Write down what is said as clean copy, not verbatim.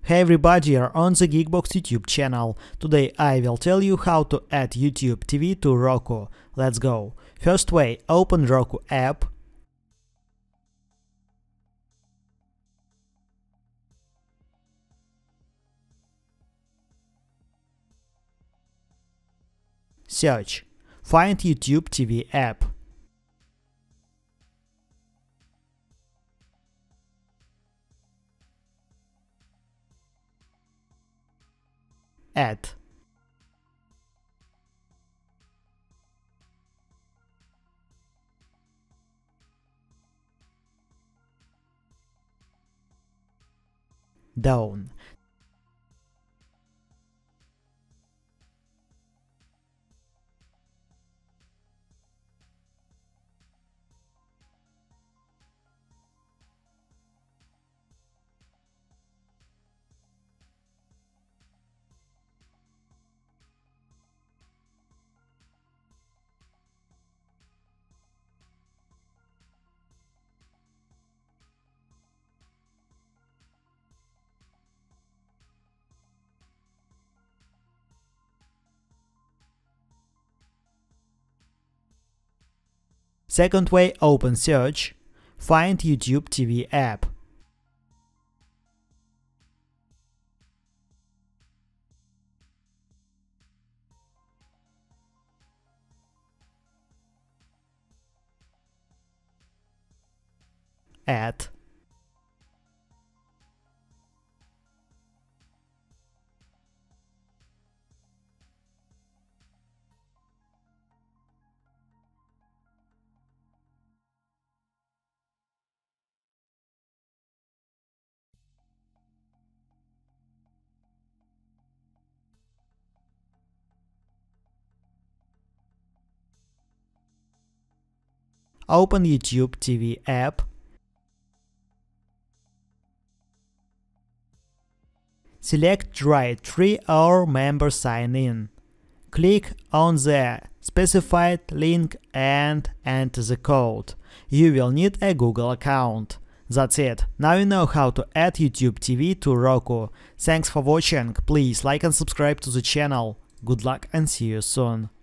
Hey everybody, you're on the GeekBox YouTube channel. Today I will tell you how to add YouTube TV to Roku. Let's go. First way, open Roku app. Search. Find YouTube TV app. Add. Down. Second way, open search. Find YouTube TV app. Add. Open YouTube TV app. Select Write 3 or Member Sign In. Click on the specified link and enter the code. You will need a Google account. That's it. Now you know how to add YouTube TV to Roku. Thanks for watching. Please like and subscribe to the channel. Good luck and see you soon.